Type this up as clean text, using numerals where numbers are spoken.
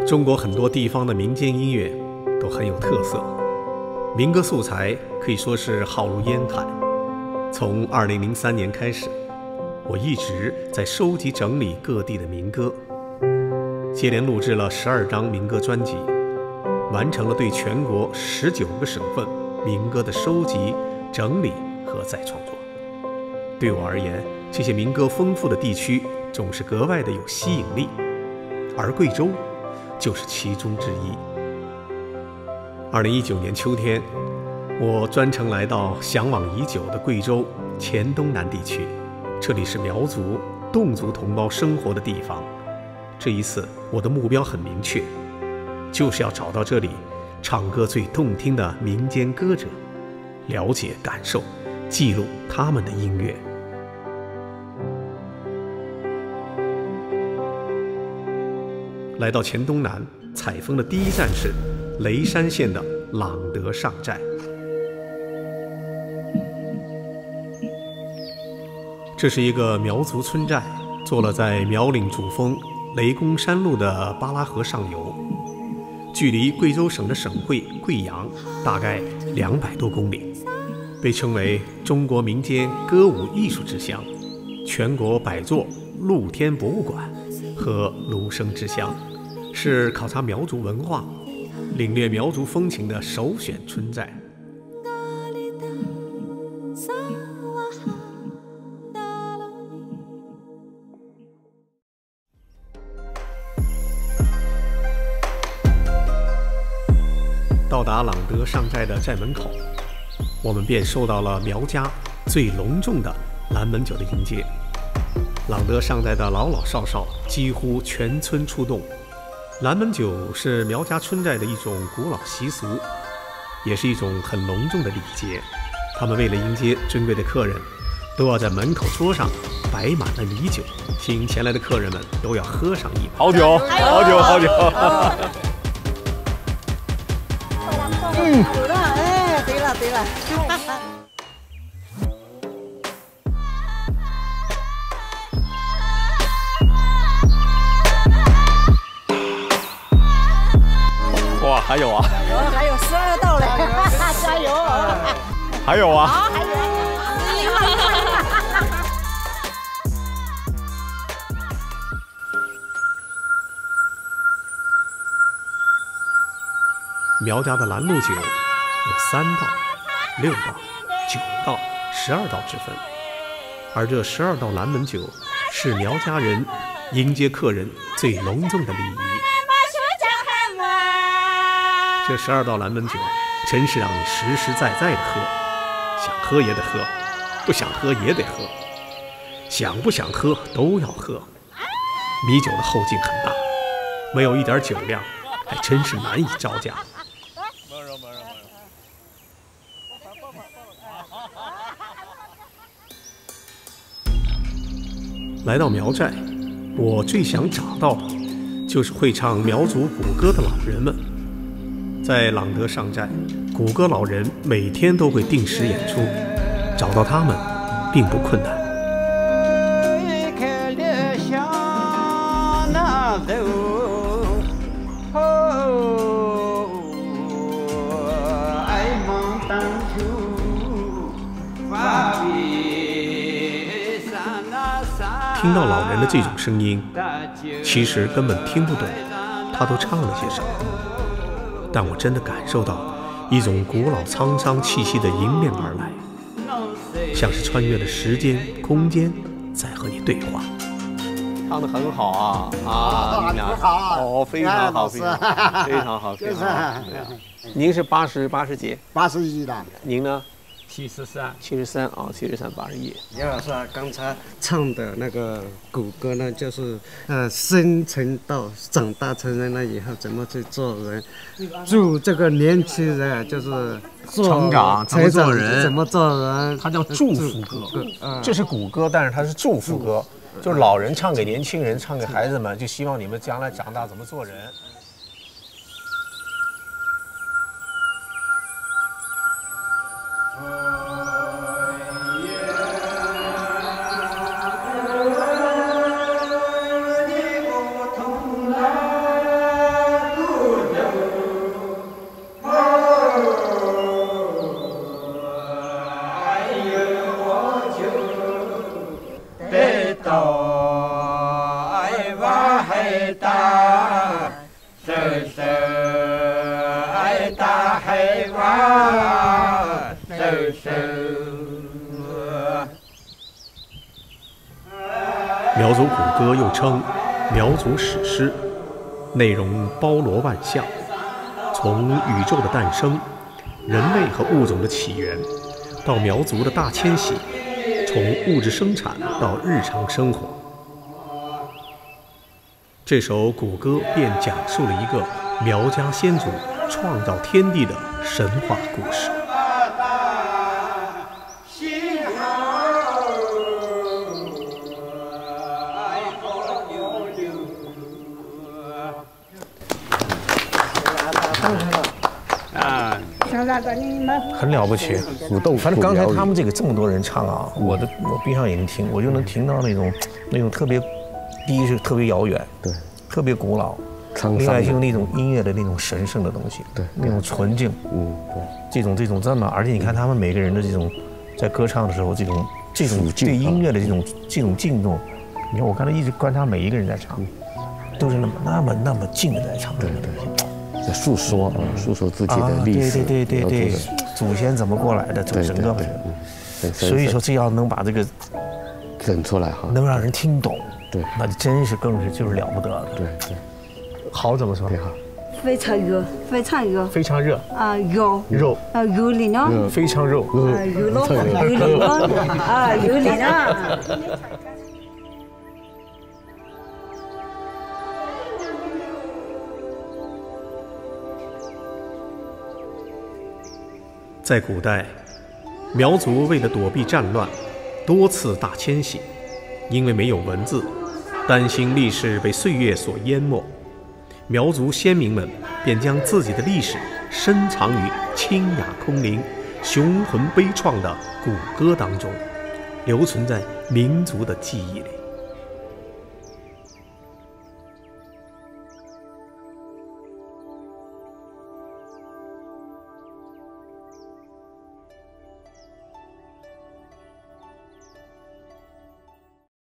中国很多地方的民间音乐都很有特色，民歌素材可以说是浩如烟海。从2003年开始，我一直在收集整理各地的民歌，接连录制了12张民歌专辑，完成了对全国19个省份民歌的收集、整理和再创作。对我而言，这些民歌丰富的地区总是格外的有吸引力，而贵州就是其中之一。2019年秋天，我专程来到向往已久的贵州黔东南地区，这里是苗族、侗族同胞生活的地方。这一次，我的目标很明确，就是要找到这里唱歌最动听的民间歌者，了解、感受、记录他们的音乐。来到黔东南，采风的第一站是雷山县的朗德上寨。这是一个苗族村寨，坐落在苗岭主峰雷公山路的巴拉河上游，距离贵州省的省会贵阳大概200多公里，被称为中国民间歌舞艺术之乡，全国百座露天博物馆和芦笙之乡，是考察苗族文化、领略苗族风情的首选村寨。到达朗德上寨的寨门口，我们便受到了苗家最隆重的拦门酒的迎接。朗德上寨的老老少少几乎全村出动。拦门酒是苗家村寨的一种古老习俗，也是一种很隆重的礼节。他们为了迎接尊贵的客人，都要在门口桌上摆满了米酒，请前来的客人们都要喝上一杯。 好酒，好酒，好酒！ 有了，哎，对了，对了。 哇，还有啊！ 还有12道嘞，加油！ 还有啊！ 好，还有。 苗家的拦路酒有3道、6道、9道、12道之分，而这12道拦门酒是苗家人迎接客人最隆重的礼仪。这12道拦门酒真是让你实实在在的喝，想喝也得喝，不想喝也得喝，想不想喝都要喝。米酒的后劲很大，没有一点酒量，还真是难以招架。来到苗寨，我最想找到的就是会唱苗族古歌的老人们。在朗德上寨，古歌老人每天都会定时演出，找到他们并不困难。听到老人的这种声音，其实根本听不懂他都唱了些什么，但我真的感受到一种古老沧桑气息的迎面而来，像是穿越了时间空间在和你对话。唱得很好啊啊！你俩哦，非常好，非常好，非常好，非常好。您是80几 ？81的。 您呢 ？73 啊，73、81。 杨老师啊，刚才唱的那个古歌呢，就是生成到长大成人了以后怎么去做人，祝这个年轻人就是成长怎么做人， 怎么做人， 它叫祝福歌。这是古歌，但是它是祝福歌，就是老人唱给年轻人，唱给孩子们，就希望你们将来长大怎么做人。 苗族古歌又称苗族史诗，内容包罗万象，从宇宙的诞生、人类和物种的起源，到苗族的大迁徙，从物质生产到日常生活。这首古歌便讲述了一个苗家先祖创造天地的神话故事。 很了不起，反正刚才他们这么多人唱啊，我闭上眼睛听，我就能听到那种特别，第一是特别遥远，对，特别古老，另外就是那种音乐的那种神圣的东西，对，那种纯净，对，这种这么，而且你看他们每个人的这种在歌唱的时候，这种对音乐的这种敬重，你看我刚才一直观察每一个人在唱，都是那么静的在唱，对。 在诉说诉说自己的历史， 对，祖先怎么过来的，整个，所以说这要能把这个整出来哈， 能让人听懂， 对， 那真是就是了不得的， 对， 好怎么说？ 好， 非常热，非常热， 非常热啊，肉油里呢， 非常肉， 油肉里呢，啊，油里呢。 在古代，苗族为了躲避战乱，多次大迁徙，因为没有文字，担心历史被岁月所淹没，苗族先民们便将自己的历史深藏于清雅空灵、雄浑悲怆的古歌当中，留存在民族的记忆里。